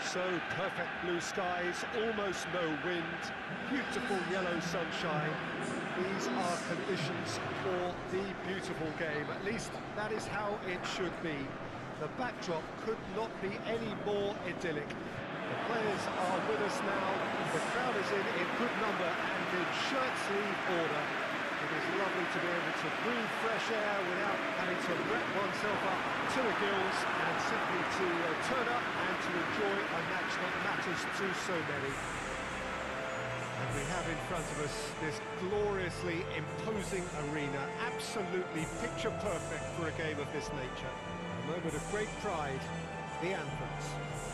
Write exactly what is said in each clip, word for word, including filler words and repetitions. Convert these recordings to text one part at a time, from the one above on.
So perfect blue skies, almost no wind, beautiful yellow sunshine. These are conditions for the beautiful game. At least that is how it should be. The backdrop could not be any more idyllic. The players are with us now. The crowd is in in good number and in shirt-sleeve order. It is lovely to be able to breathe fresh air without having to wrap oneself up to the gills and simply to uh, turn up and to enjoy a match that matters to so many. And we have in front of us this gloriously imposing arena, absolutely picture perfect for a game of this nature. A moment of great pride, the anthems.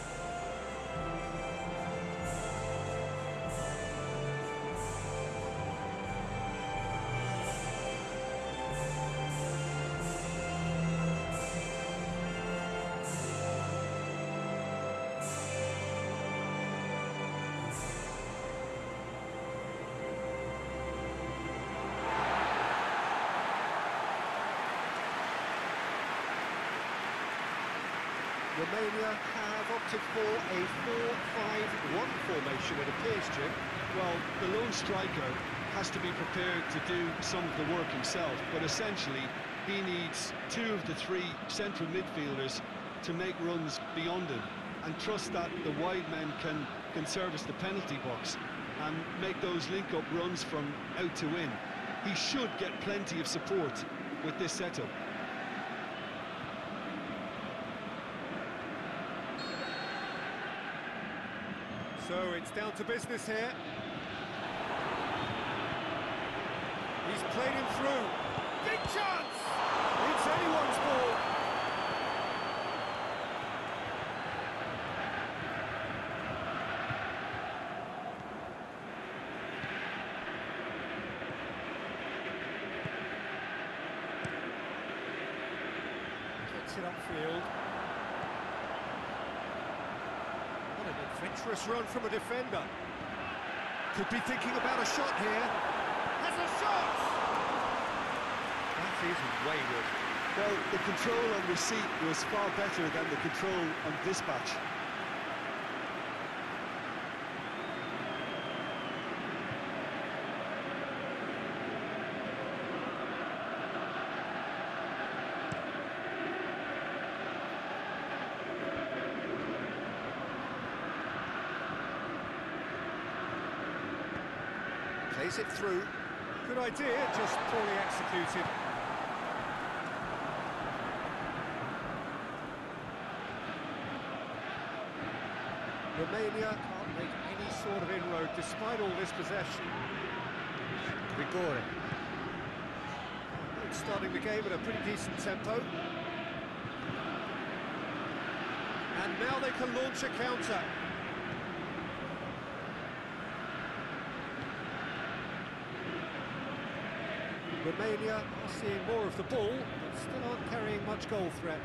Romania have opted for a four five one formation, it appears, Jim. Well, the lone striker has to be prepared to do some of the work himself, but essentially he needs two of the three central midfielders to make runs beyond him and trust that the wide men can, can service the penalty box and make those link-up runs from out to in. He should get plenty of support with this setup. So it's down to business here. He's played him through. Big chance! It's anyone's ball. Gets it upfield. What an adventurous run from a defender. Could be thinking about a shot here. Has a shot! That is wayward. Well, the control on receipt was far better than the control on dispatch. Plays it through. Good idea, just poorly executed. Romania can't make any sort of inroad despite all this possession. Grigore. Starting the game at a pretty decent tempo. And now they can launch a counter. Romania are seeing more of the ball, but still aren't carrying much goal threat.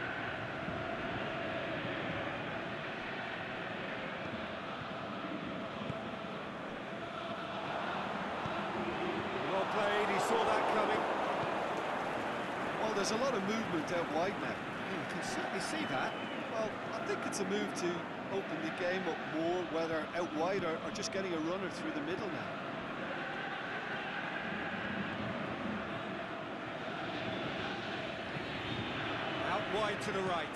Well played, he saw that coming. Well, there's a lot of movement out wide now. You can certainly see that. Well, I think it's a move to open the game up more, whether out wide or, or just getting a runner through the middle now. Wide to the right.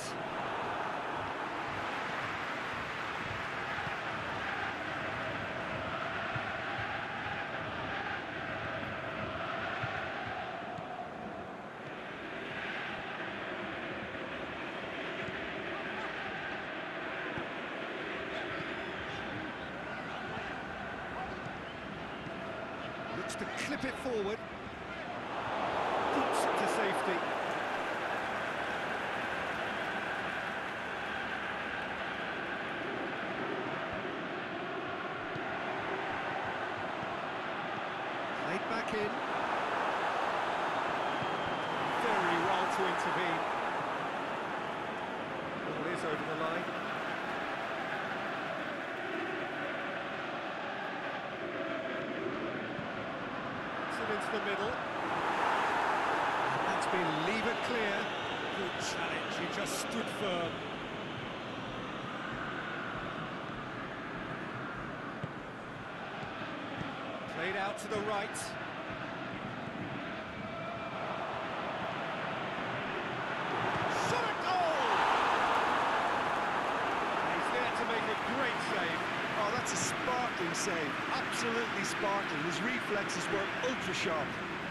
Looks to clip it forward. Boots to safety. Back in. Very well to intervene. Ball is over the line. It's it into the middle. That's been levered clear. Good challenge, he just stood firm. Played out to the right. Shot at goal! He's there to make a great save. Oh, that's a sparkling save. Absolutely sparkling. His reflexes were ultra sharp.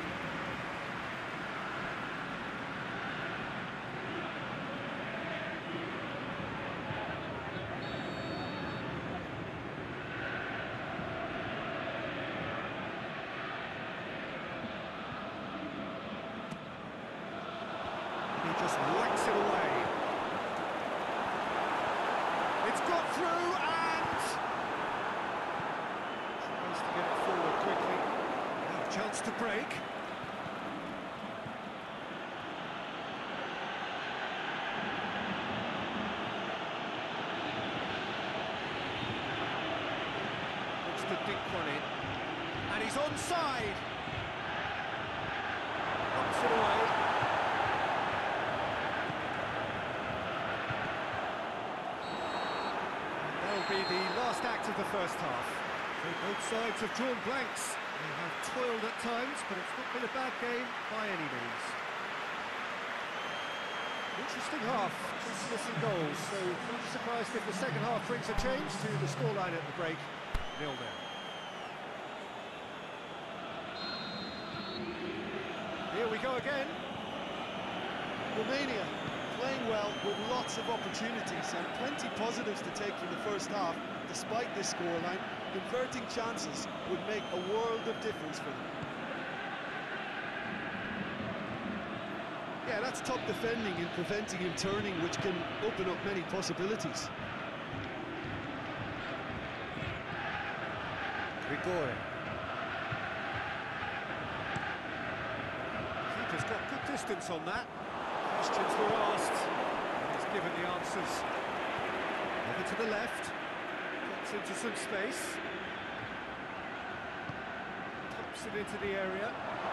Just whacks it away. It's got through and tries to get it forward quickly. Now a chance to break. Looks to dink one in. And he's onside. Knocks it away. Be the last act of the first half. So both sides have drawn blanks. They have toiled at times, but it's not been a bad game by any means. Interesting half, just missing goals, so not surprised if the second half brings a change to the scoreline at the break. nil nil. Here we go again. Romania playing well with lots of opportunities and plenty positives to take from the first half. Despite this scoreline, converting chances would make a world of difference for them. Yeah, that's top defending and preventing him turning, which can open up many possibilities. Grigore. Keeper's got good distance on that. Questions were asked, and he's given the answers. Over to the left, gets into some space, pops it into the area,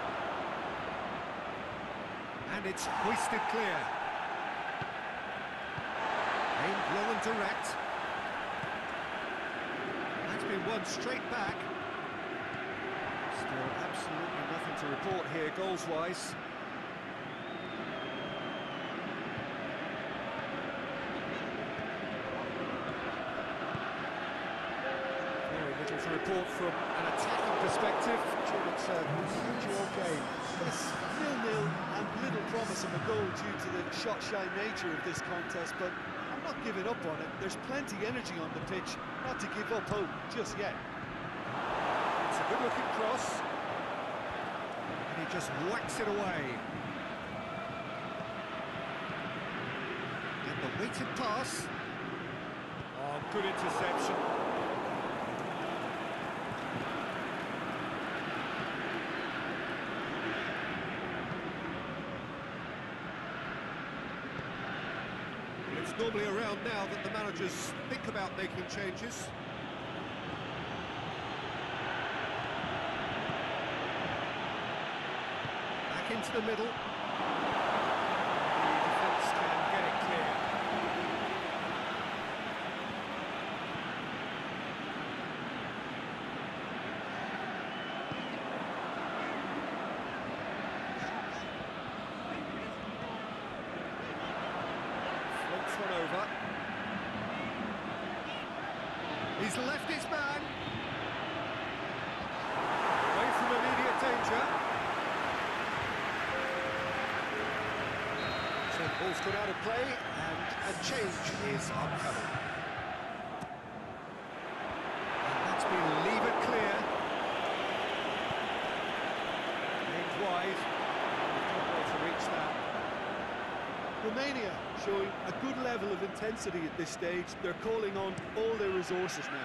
and it's hoisted clear. Aimed low and direct. That's been won straight back. Still absolutely nothing to report here, goals-wise. To report from an attacking perspective. It's a usual game. Yes, nil nil and little promise of a goal due to the shot-shy nature of this contest, but I'm not giving up on it. There's plenty energy on the pitch, not to give up hope just yet. It's a good-looking cross, and he just whacks it away. And the weighted pass. Oh, good interception. It's normally around now that the managers think about making changes. Back into the middle. The defence can get it clear. One over. He's left his man. Away from immediate danger. So the ball's gone out of play and a change is upcoming. And that's been levered clear. Aimed wide. Not able to reach that. Romania showing a good level of intensity at this stage. They're calling on all their resources now.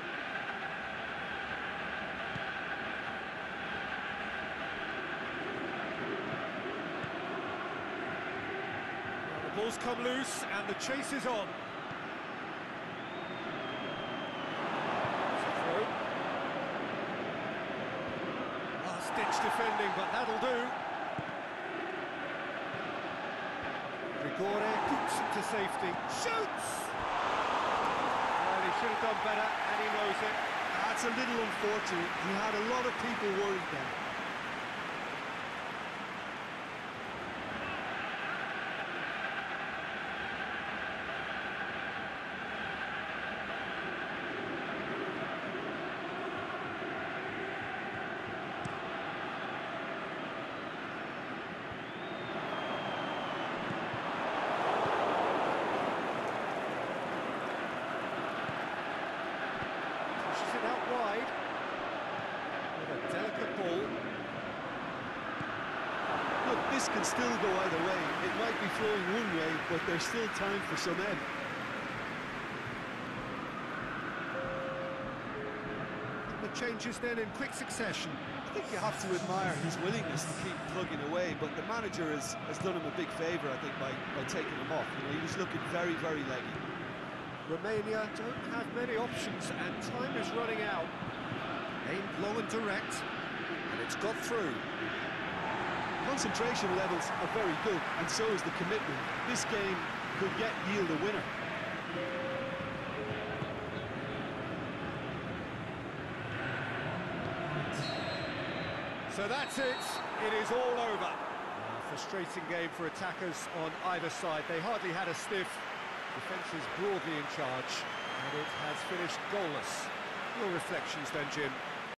Well, the ball's come loose and the chase is on. It's a throw. Last-ditch defending, but that'll do. Grigore puts it to safety, shoots! Well, he should have done better, and he knows it. That's a little unfortunate. He had a lot of people worried then. Pushes it out wide. With a delicate ball. Look, this can still go either way. It might be flowing one way, but there's still time for some ebb. The changes then in quick succession. I think you have to admire his willingness to keep plugging away, but the manager has, has done him a big favour, I think, by, by taking him off. You know, he was looking very, very leggy. Romania don't have many options, and time is running out. Aimed low and direct, and it's got through. Concentration levels are very good, and so is the commitment. This game could yet yield a winner. So that's it, it is all over. A frustrating game for attackers on either side. They hardly had a sniff. Defence is broadly in charge, and it has finished goalless. Your reflections then, Jim?